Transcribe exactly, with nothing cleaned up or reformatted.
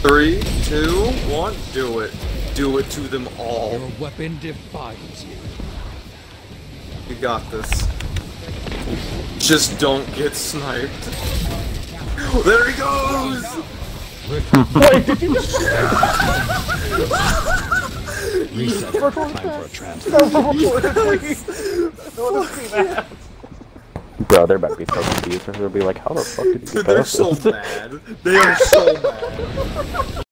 Three, two, one, do it. Do it to them all. Your weapon defines you. You got this. Just don't get sniped. There he goes! Wait, did you just... Reset. Time for a transfer. Yes. Bro, they're about to be so confused. They'll be like, how the fuck did you get They're past so this? mad. They are so mad.